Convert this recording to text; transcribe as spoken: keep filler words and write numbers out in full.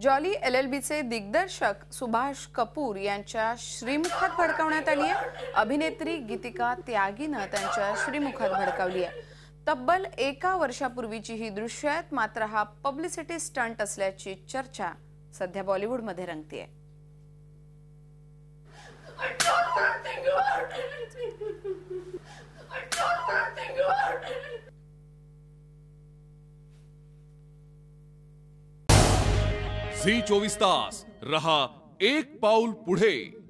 Jolly L L बीचे दिग्दर्शक सुभाष कपूर यांच्या श्रीमुखात भडकवण्यात आली आहे। अभिनेत्री गीतिका त्यागीनं त्यांच्या श्रीमुखात भडकवली आहे। तब्बल एका वर्षापूर्वीची ही दृश्य आहेत, मात्र हा पब्लिसिटी स्टंट असल्याची चर्चा सध्या बॉलिवूडमध्ये रंगतेय। झी चोवीस तास रहा एक पाऊल पुढे।